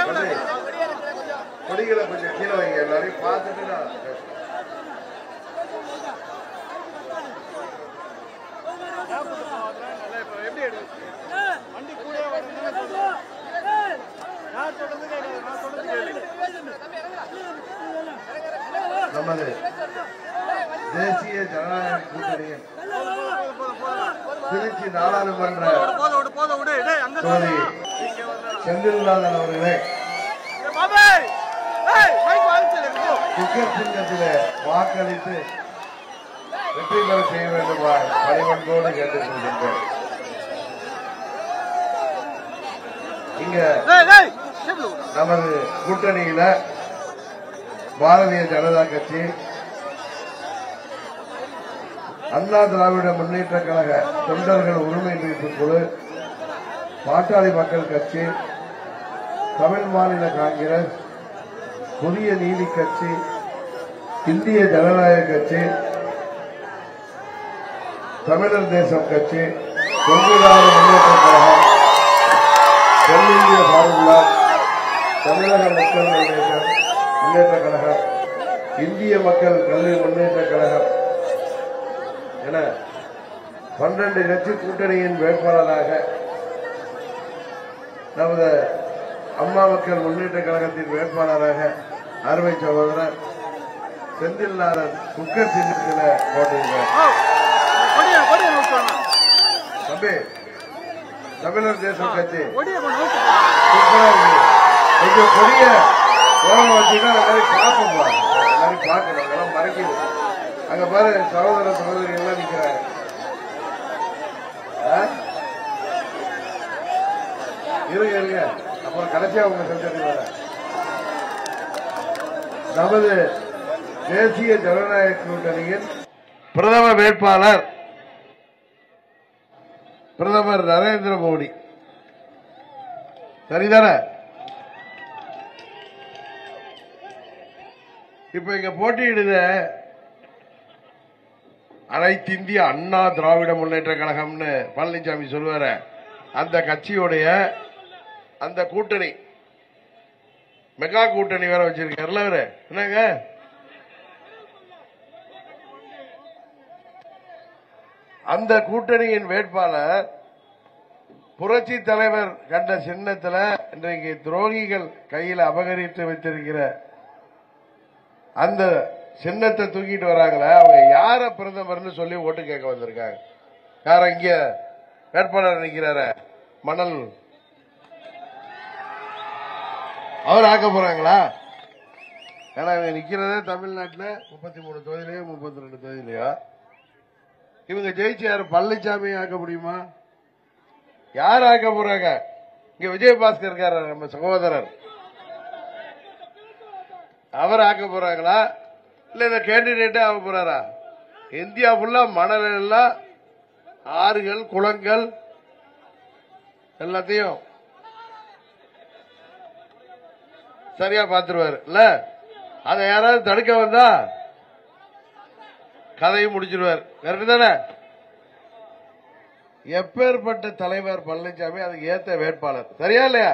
கொடிகளை கொஞ்சம் கீழே வைங்க, எல்லாரையும் பார்த்துட்டு நான் நமது தேசிய ஜனநாயக கூட்டணியின் திருச்சி நாடாளுமன்ற தொகுதி செந்தில்நாதன் அவர்களே கிரிக்கெட் சின்னத்திலே வாக்களித்து வெற்றி பெற செய்ய வேண்டுமாய் பணிவன்போடு கேட்டுக் கொள்கின்றேன். இங்க நமது கூட்டணியில பாரதிய ஜனதா கட்சி, அண்ணா திராவிட முன்னேற்ற கழக தொண்டர்கள் உரிமை மீட்பு குழு, பாட்டாளி மக்கள் கட்சி, தமிழ் மாநில காங்கிரஸ், புதிய நீதி கட்சி, இந்திய ஜனநாயக கட்சி, தமிழர் தேசம் கட்சி, தொழிலாளர் முன்னேற்ற கழகம், தென்னிந்திய ஃபார்முலா, தமிழக மக்கள் முன்னேற்ற கழகம், இந்திய மக்கள் கல்வி முன்னேற்ற கழகம் என 12 கட்சி கூட்டணியின் வேட்பாளராக நமது அம்மா மக்கள் முன்னேற்ற கழகத்தின் வேட்பாளராக அருமை சகோதரர் செந்தில்நாதன் குக்கர் சின்னத்தில் போட்டிருக்கிறார். தம்பி, தமிழர் தேசம் கட்சி கொஞ்சம் கொடிய கோலம் வச்சுன்னா அந்த மாதிரி பார்ப்போம், அந்த மாதிரி பார்க்கணும், அதெல்லாம் மறைக்குது. அங்க பாரு சகோதர சகோதரிகள் எல்லாம் நிக்கிறாங்க. இருங்க இருங்க, அப்புறம் கடைசியா உங்க செஞ்சு வர நமது தேசிய ஜனநாயக கூட்டணியின் பிரதம வேட்பாளர் பிரதமர் நரேந்திர மோடி. சரிதானே? இப்ப இங்க போட்டியிடுத அனைத்து இந்திய அண்ணா திராவிட முன்னேற்ற கழகம்னு பழனிசாமி சொல்லுவார, அந்த கட்சியுடைய அந்த கூட்டணி மெகா கூட்டணி வேற வச்சிருக்காருல அவரு. என்னங்க அந்த கூட்டணியின் வேட்பாளர் புரட்சி தலைவர் கண்ட சின்னத்தில் இன்றைக்கு துரோகிகள் கையில் அபகரித்து வைத்திருக்கிற அந்த சின்னத்தை தூக்கிட்டு வராங்களே, அவங்க யார பிரதமர்னு சொல்லி ஓட்டு கேட்க வந்திருக்காங்க. யார இங்க வேட்பாளர் நிற்கிறார மணல், அவர் ஆக்க போறாங்களா? ஏன்னா இவங்க நிக்கிறதே தமிழ்நாட்டில் 33 தொகுதியிலையோ 32 தொகுதியிலையோ. இவங்க ஜெயிச்சு யாரு பழனிசாமி ஆக்க முடியுமா? யார் ஆக்க போறாங்க? இங்க விஜயபாஸ்கர் இருக்காரு, நம்ம சகோதரர், அவர் ஆக்க போறாங்களா இல்ல இந்த கேண்டிடேட்டே ஆக போறாரா? இந்தியா ஃபுல்லா மணல் எல்லாம் ஆறுகள் குளங்கள் எல்லாத்தையும் சரியா பாத்துருவாரு இல்ல? அதை யாராவது தடுக்க வந்தா கதையும் முடிச்சிருவார். கரெக்ட் தானே? எப்பேற்பட்ட தலைவர் பழனிசாமி, அதுக்கு ஏத்த வேட்பாளர். சரியா இல்லையா?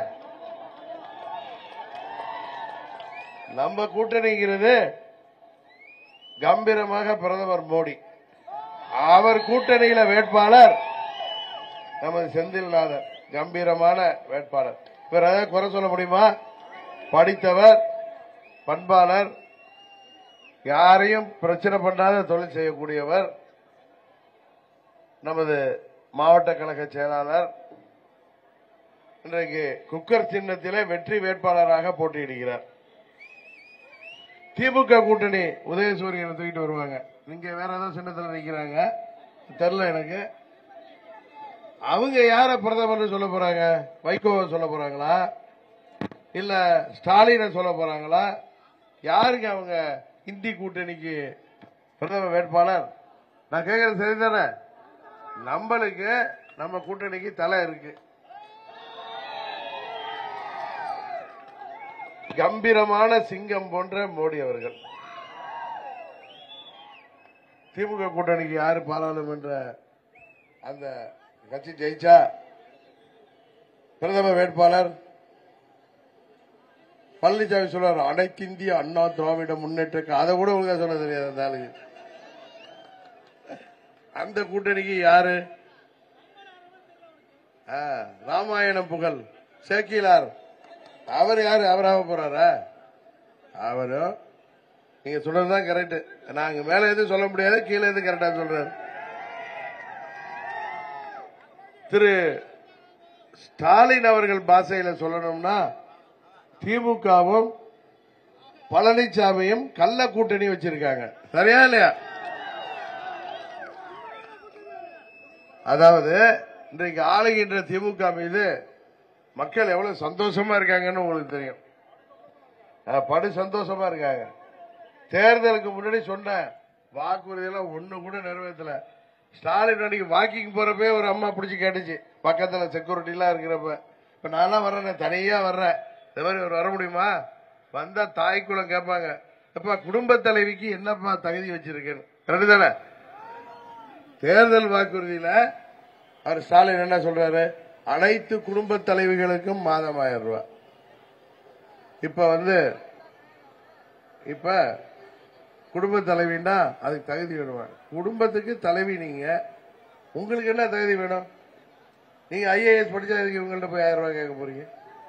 நம்ம கூட்டணிங்கிறது கம்பீரமாக பிரதமர் மோடி, அவர் கூட்டணியில வேட்பாளர் நமது செந்தில்நாதன், கம்பீரமான வேட்பாளர். இவர் ஏதாவது குறை சொல்ல முடியுமா? படித்தவர், பண்பாளர், யாரையும் பிரச்சனை பண்ணாத தொழில் செய்யக்கூடியவர், நமது மாவட்ட கழக செயலாளர், இன்றைக்கு குக்கர் சின்னத்திலே வெற்றி வேட்பாளராக போட்டியிடுகிறார். திமுக கூட்டணி உதயசூரியனை தூக்கிட்டு வருவாங்க. நீங்க வேற ஏதாவது சின்னத்தில் நிற்கிறாங்க தெரியல எனக்கு. அவங்க யார பிரதமர் சொல்ல போறாங்க? வைகோவை சொல்ல போறாங்களா இல்ல ஸ்டாலினை சொல்ல போறாங்களா? யாருக்கு அவங்க இந்தி கூட்டணிக்கு பிரதம வேட்பாளர்? நான் கேட்கறது சரிதானே? நம்மளுக்கு நம்ம கூட்டணிக்கு தலை இருக்கு. கம்பீரமான சிங்கம் போன்ற மோடி அவர்கள். திமுக கூட்டணிக்கு யாரு பாராளுமன்ற அந்த கட்சி ஜெயிச்சா பிரதம வேட்பாளர் பழனிசாமி சொல்றாரு அனைத்து இந்திய அண்ணா திராவிட முன்னேற்ற, அதை கூட ஒழுங்கா சொல்ல தெரியாது அந்த ஆளுக்கு. அந்த கூட்டணிக்கு யாரு? ராமாயணம் புகழ் சேக்கிலார், அவர் யாரு? அவராக போறாரா? அவரும் நீங்க சொல்றதுதான் கரெக்ட். நாங்க மேல எதுவும் சொல்ல முடியாது, கீழே எதுவும் கரெக்டா சொல்றாரு. திரு ஸ்டாலின் அவர்கள் பாஷையில சொல்லணும்னா திமுகவும் பழனிசாமியும் கள்ள கூட்டணி வச்சிருக்காங்க. சரியா இல்லையா? அதாவது இன்றைக்கு ஆளுகின்ற திமுக மீது மக்கள் எவ்வளவு சந்தோஷமா இருக்காங்கன்னு உங்களுக்கு தெரியும். படு சந்தோஷமா இருக்காங்க. தேர்தலுக்கு முன்னாடி சொன்ன வாக்குறுதியெல்லாம் ஒண்ணு கூட நிறைவேற்றல. ஸ்டாலின் அன்னைக்கு வாக்கிங் போறப்பே ஒரு அம்மா பிடிச்சி கேட்டுச்சு, பக்கத்துல செக்யூரிட்டி எல்லாம் இருக்கிறப்ப. இப்ப நான் வர்றேன், தனியா வர்றேன், இந்த மாதிரி வர முடியுமா? வந்தா தாய்க்குளம் கேட்பாங்க, அப்பா குடும்ப தலைவிக்கு என்னப்பா தகுதி வச்சிருக்கேன்னு. ரெண்டு தானே தேர்தல் வாக்குறுதியில அவர் ஸ்டாலின் என்ன சொல்றாரு? அனைத்து குடும்ப தலைவிகளுக்கும் மாதம் 1000 ரூபாய். இப்ப குடும்ப தலைவின்னா அதுக்கு தகுதி வேணும். குடும்பத்துக்கு தலைவி நீங்க, உங்களுக்கு என்ன தகுதி வேணும்? நீங்க ஐஏஎஸ் படிச்சா இவங்கள்ட்ட போய் 1000 ரூபாய் கேட்க போறீங்க?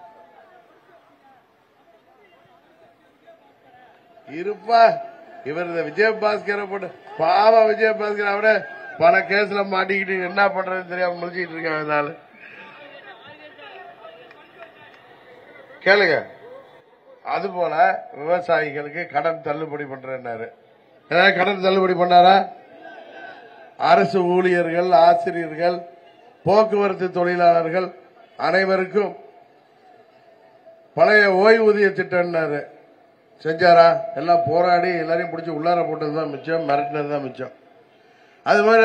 இருப்பா இவர் இந்த விஜயபாஸ்கரை போட்டு பாவ விஜயபாஸ்கர் அவரை பல கேஸ்ல மாட்டிக்கிட்டு என்ன பண்றதுன்னு தெரியாம முடிச்சுட்டு இருக்காங்க. கேளுங்க. அதுபோல விவசாயிகளுக்கு கடன் தள்ளுபடி பண்றாரு. ஏதாவது கடன் தள்ளுபடி பண்ணாரா? அரசு ஊழியர்கள், ஆசிரியர்கள், போக்குவரத்து தொழிலாளர்கள் அனைவருக்கும் பழைய ஓய்வூதிய திட்டம்னாரு. செஞ்சாரா? எல்லாம் போராடி எல்லாரையும் பிடிச்சி உள்ளார போட்டதுதான் மிச்சம், மிரட்டினதுதான் மிச்சம். அது மாதிரி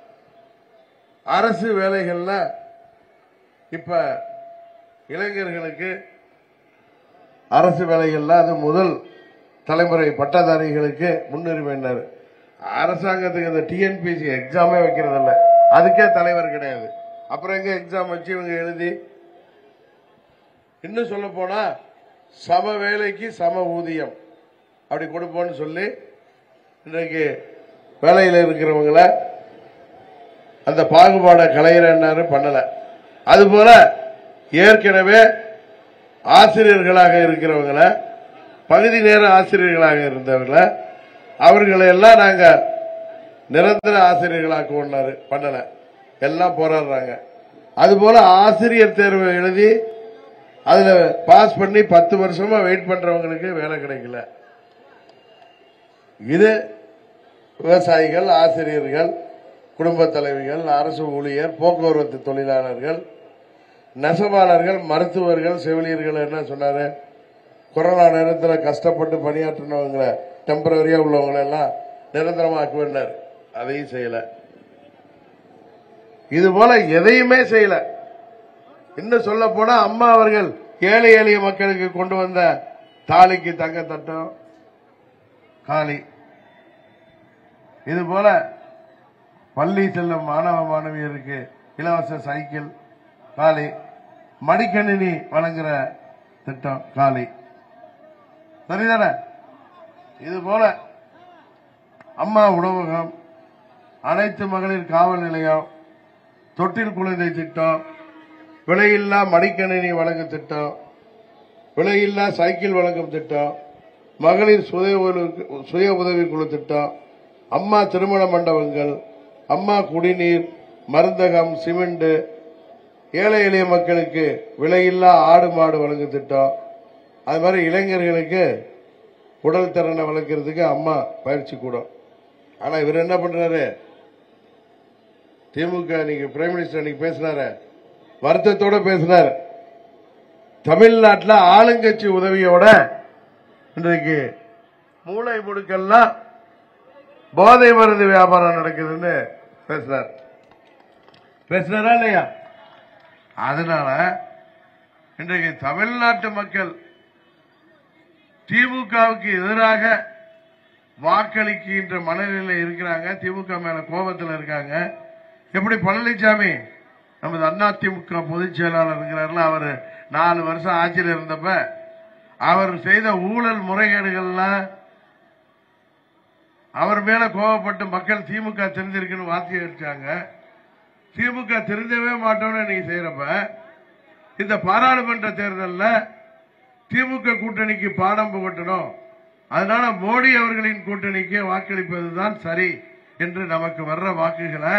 அரசு வேலைகள்ல இப்ப இளைஞர்களுக்கு அரசு வேலைகள்ல அது முதல் தலைமுறை பட்டதாரிகளுக்கு முன்னுரிமை. அரசாங்கத்துக்கு இந்த டிஎன்பிசி எக்ஸாமே வைக்கிறது இல்ல, அதுக்கே தலைவர் கிடையாது. அப்புறம் எங்க எக்ஸாம் வச்சு இவங்க எழுதி? இன்னும் சொல்ல போனா சம வேலைக்கு சம ஊதியம் அப்படி கொடுப்போம்னு சொல்லி இன்றைக்கு வேலையில் இருக்கிறவங்கள அந்த பாகுபாடை கலைஞர் பண்ணல. அதுபோல ஏற்கனவே ஆசிரியர்களாக இருக்கிறவங்கள, பகுதி நேர ஆசிரியர்களாக இருந்தவங்கள, அவர்களை எல்லாம் நாங்க நிரந்தர ஆசிரியர்களாக்க பண்ணல, எல்லாம் போராடுறாங்க. அதுபோல ஆசிரியர் தேர்வு எழுதி அதுல பாஸ் பண்ணி 10 வருஷமா வெயிட் பண்றவங்களுக்கு வேலை கிடைக்கல. இது விவசாயிகள், ஆசிரியர்கள், குடும்ப தலைவிகள், அரசு ஊழியர், போக்குவரத்து தொழிலாளர்கள், நெசவாளர்கள், மருத்துவர்கள், செவிலியர்கள் என்ன சொன்னாரு? கொரோனா நேரத்தில் கஷ்டப்பட்டு பணியாற்றினவங்களை, டெம்பரரியா உள்ளவங்களை எல்லாம் நிரந்தரமாக்குவார். அதையும் செய்யல. இது போல எதையுமே செய்யல. இன்னும் சொல்ல போனா அம்மா அவர்கள் ஏழை எளிய மக்களுக்கு கொண்டு வந்த தாலிக்கு தங்க தட்டம் காலி. இது போல பள்ளி செல்லும் மாணவ மாணவியருக்கு இலவச சைக்கிள் காலி, மடிக்கணினி வழங்குற திட்டம் காலி. சரிதானே? இது போல அம்மா உணவகம், அனைத்து மகளிர் காவல் நிலையம், தொட்டில் குழந்தை திட்டம், விலையில்லா மடிக்கணினி வழங்கும் திட்டம், விலையில்லா சைக்கிள் வழங்கும் திட்டம், மகளிர் சுய உதவிக்குழு திட்டம், அம்மா திருமண மண்டபங்கள், அம்மா குடிநீர், மருந்தகம், சிமெண்ட், ஏழை எளிய மக்களுக்கு விலையில்லா ஆடு மாடு வழங்கும் திட்டம், அது மாதிரி இளைஞர்களுக்கு உடல் திறனை வளர்க்கறதுக்கு அம்மா பயிற்சி கூடம். ஆனா இவர் என்ன பண்றாரு? திமுக இன்னைக்கு பிரைம் மினிஸ்டர் அன்னைக்கு பேசினாரு, வருத்தத்தோட பேசினார். தமிழ்நாட்டில் ஆளுங்கட்சி உதவியோட இன்றைக்கு மூளை முடுக்கெல்லாம் போதை மருந்து வியாபாரம் நடக்குதுன்னு பேசினார். பேசினாரா இல்லையா? அதனால இன்றைக்கு தமிழ்நாட்டு மக்கள் திமுகவுக்கு எதிராக வாக்களிக்கின்ற மனநிலையில் இருக்கிறாங்க. திமுக மேல கோபத்தில் இருக்காங்க. எப்படி பழனிசாமி நமது அதிமுக பொதுச் செயலாளர் இருக்கிறார்ல, அவர் 4 வருஷம் ஆட்சியில் இருந்தப்ப அவர் செய்த ஊழல் முறைகேடுகள்லாம் அவர் மேல கோபப்பட்டு மக்கள் திமுக தெரிஞ்சிருக்குன்னு வார்த்தையை வச்சாங்க. திமுக தெரிஞ்சவே மாட்டோம்னு நீங்க செய்யறப்ப இந்த பாராளுமன்ற தேர்தலில் திமுக கூட்டணிக்கு பாடம் புகட்டணும், அதனால மோடி அவர்களின் கூட்டணிக்கு வாக்களிப்பதுதான் சரி என்று நமக்கு வர்ற வாக்குகளை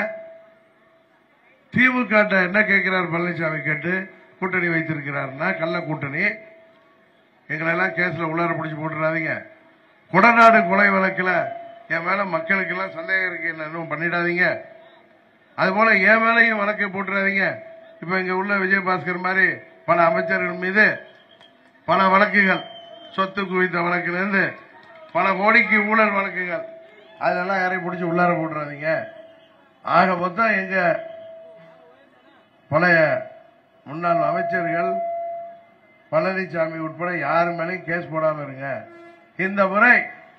திமுக என்ன கேட்கிறார் பழனிசாமி கேட்டு கூட்டணி வைத்திருக்கிறார்னா கள்ள கூட்டணி. எங்களெல்லாம் கேஸ்ல உள்ளார பிடிச்சு போட்டுறாதீங்க. கொடநாடு கொலை வழக்கில் என் மேல மக்களுக்கு எல்லாம் சந்தேகம் இருக்கு, என்ன பண்ணிடாதீங்க. அதுபோல என் மேலையும் வழக்கை போட்டுறாதீங்க. இப்ப இங்க உள்ள விஜயபாஸ்கர் மாதிரி பல அமைச்சர்கள் மீது பல வழக்குகள், சொத்து குவித்த வழக்கிலிருந்து பல கோடிக்கு ஊழல் வழக்குகள், அதெல்லாம் யாரையும் பிடிச்சி உள்ளார போட்டுறாதீங்க. ஆக மொத்தம் எங்க பழைய முன்னாள் அமைச்சர்கள் பழனிசாமி உட்பட யாரு மேலையும் கேஸ் போடாம இருங்க. இந்த முறை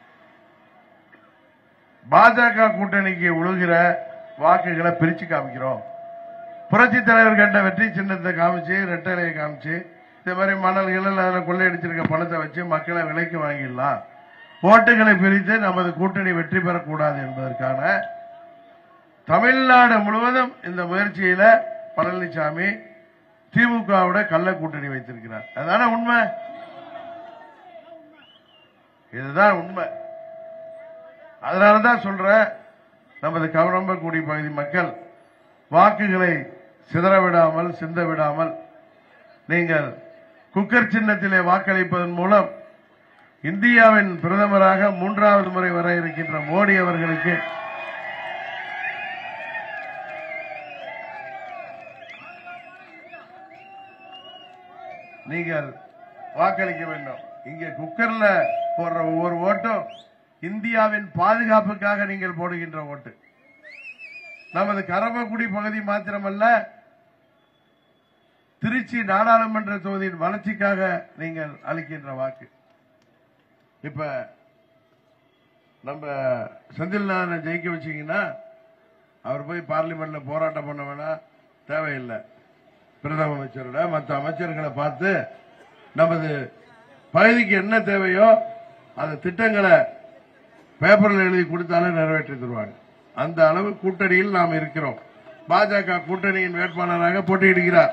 பாஜக கூட்டணிக்கு உழுகிற வாக்குகளை பிரிச்சு காமிக்கிறோம். புரட்சி தலைவர் கண்ட வெற்றி சின்னத்தை காமிச்சு, ரெட்டலையை காமிச்சு, இந்த மாதிரி மணல்கள் அதில் கொள்ளையடிச்சிருக்க பணத்தை வச்சு மக்களை விலைக்கு வாங்கிடலாம், ஓட்டுகளை பிரித்து நமது கூட்டணி வெற்றி பெறக்கூடாது என்பதற்கான தமிழ்நாடு முழுவதும் இந்த முயற்சியில பழனிசாமி திமுகவோட கள்ள கூட்டணி வைத்திருக்கிறார். அதுதான உண்மை, இதுதான் உண்மை. அதனாலதான் சொல்ற, நமது கவரம்பக்குடி பகுதி மக்கள் வாக்குகளை சிதறவிடாமல் சிந்த விடாமல் நீங்கள் குக்கர் சின்னத்திலே வாக்களிப்பதன் மூலம் இந்தியாவின் பிரதமராக 3வது முறை வர இருக்கின்ற மோடி அவர்களுக்கு நீங்கள் வாக்களிக்க வேண்டும். இங்கே குக்கர்ல போடுற ஒவ்வொரு ஓட்டும் இந்தியாவின் பாதுகாப்புக்காக நீங்கள் போடுகின்ற ஓட்டு. நமது கரம்பக்குடி பகுதி மாத்திரமல்ல, திருச்சி நாடாளுமன்ற தொகுதியின் வளர்ச்சிக்காக நீங்கள் அளிக்கின்ற வாக்கு. இப்ப நம்ம செந்தில்நாதனை ஜெயிக்க வச்சீங்கன்னா அவர் போய் பார்லிமெண்ட்ல போராட்டம் பண்ண வேணாம், தேவையில்லை. பிரதம அமைச்சரோட மற்ற அமைச்சர்களை பார்த்து நமது பகுதிக்கு என்ன தேவையோ அந்த திட்டங்களை பேப்பர்ல எழுதி கொடுத்தாலும் நிறைவேற்றி தருவாங்க. அந்த அளவு கூட்டணியில் நாம் இருக்கிறோம். பாஜக கூட்டணியின் வேட்பாளராக போட்டியிடுகிறார்.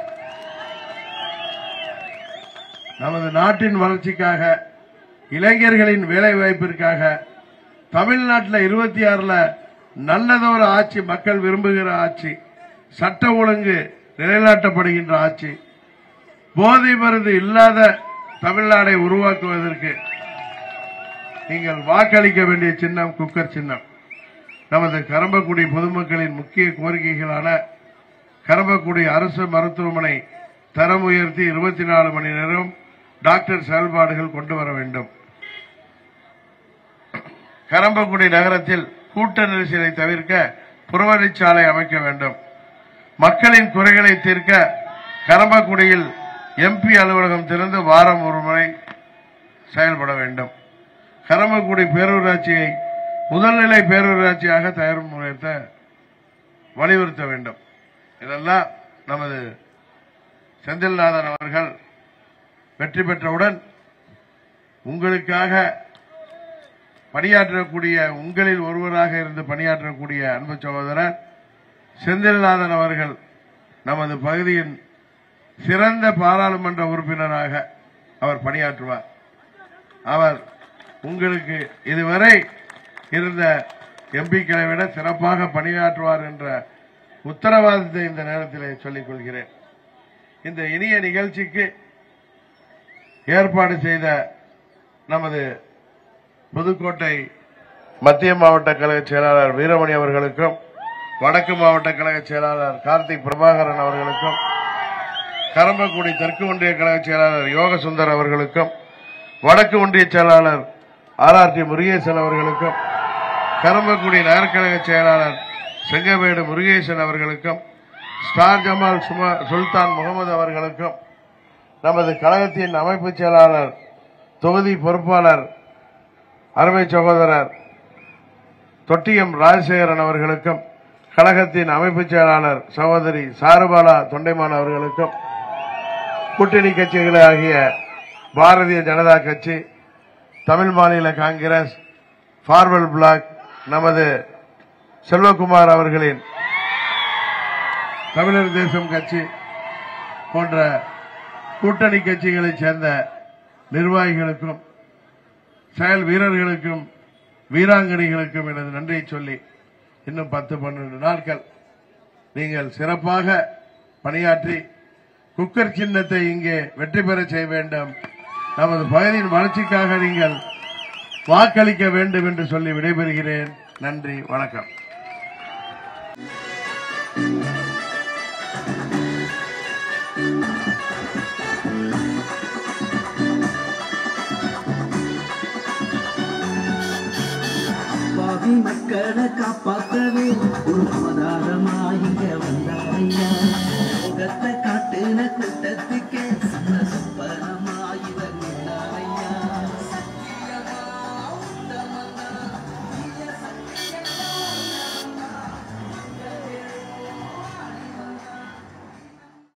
நமது நாட்டின் வளர்ச்சிக்காக, இளைஞர்களின் வேலை வாய்ப்பிற்காக, தமிழ்நாட்டில் 26ல நல்லதொரு ஆட்சி, மக்கள் விரும்புகிற ஆட்சி, சட்ட ஒழுங்கு நிலைநாட்டப்படுகின்ற ஆட்சி, போதை மருந்து இல்லாத தமிழ்நாடை உருவாக்குவதற்கு நீங்கள் வாக்களிக்க வேண்டிய சின்னம் குக்கர் சின்னம். நமது கரம்பக்குடி பொதுமக்களின் முக்கிய கோரிக்கைகளான கரம்பக்குடி அரசு மருத்துவமனை தரம் உயர்த்தி 24 மணி நேரம் டாக்டர் செயல்பாடுகள் கொண்டு வர வேண்டும். கரம்பக்குடி நகரத்தில் கூட்ட நெரிசலை தவிர்க்க புறவழிச்சாலை அமைக்க வேண்டும். மக்களின் குறைகளை தீர்க்க கரம்பக்குடியில் எம்பி அலுவலகம் திறந்து வாரம் ஒரு முறை செயல்பட வேண்டும். கரம்பக்குடி பேரூராட்சியை முதல்நிலை பேரூராட்சியாக தயார்படுத்த வலியுறுத்த வேண்டும். இதெல்லாம் நமது செந்தில்நாதன் அவர்கள் வெற்றி பெற்றவுடன் உங்களுக்காக பணியாற்றக்கூடிய, உங்களில் ஒருவராக இருந்து பணியாற்றக்கூடிய அன்பு சகோதரர் செந்தில்நாதன் அவர்கள் நமது பகுதியின் சிறந்த பாராளுமன்ற உறுப்பினராக அவர் பணியாற்றுவார். அவர் உங்களுக்கு இதுவரை இருந்த எம்பிக்களை விட சிறப்பாக பணியாற்றுவார் என்ற உத்தரவாதத்தை இந்த நேரத்தில் சொல்லிக் கொள்கிறேன். இந்த இனிய நிகழ்ச்சிக்கு ஏற்பாடு செய்த நமது புதுக்கோட்டை மத்திய மாவட்ட கழக செயலாளர் வீரமணி அவர்களுக்கும், வடக்கு மாவட்ட கழக செயலாளர் கார்த்திக் பிரபாகரன் அவர்களுக்கும், கரம்பக்குடி தெற்கு ஒன்றிய கழக செயலாளர் யோகசுந்தர் அவர்களுக்கும், வடக்கு ஒன்றிய செயலாளர் RRT முருகேசன் அவர்களுக்கும், கரம்பக்குடி நகர்கழக செயலாளர் செங்கவேடு முருகேசன் அவர்களுக்கும், ஸ்டார் ஜமால் சுல்தான் முகமது அவர்களுக்கும், நமது கழகத்தின் அமைப்பு செயலாளர் தொகுதி பொறுப்பாளர் அருமை சகோதரர் தொட்டியம் ராஜசேகரன் அவர்களுக்கும், கழகத்தின் அமைப்பு செயலாளர் சகோதரி சாருபாலா தொண்டைமான் அவர்களுக்கும், கூட்டணி கட்சிகளை ஆகிய பாரதிய ஜனதா கட்சி, தமிழ் மாநில காங்கிரஸ், ஃபார்வர்ட் பிளாக், நமது செல்வகுமார் அவர்களின் தமிழர் தேசம் கட்சி போன்ற கூட்டணி கட்சிகளைச் சேர்ந்த நிர்வாகிகளுக்கும் செயல் வீரர்களுக்கும் வீராங்கனைகளுக்கும் எனது நன்றியை சொல்லி இன்னும் 10-12 நாட்கள் நீங்கள் சிறப்பாக பணியாற்றி குக்கர் சின்னத்தை இங்கே வெற்றி பெற செய்ய வேண்டும், நமது பகுதியின் வளர்ச்சிக்காக நீங்கள் வாக்களிக்க வேண்டும் என்று சொல்லி விடைபெறுகிறேன். நன்றி, வணக்கம். மக்களை காப்பாற்றவே ஒரு அவதாரமா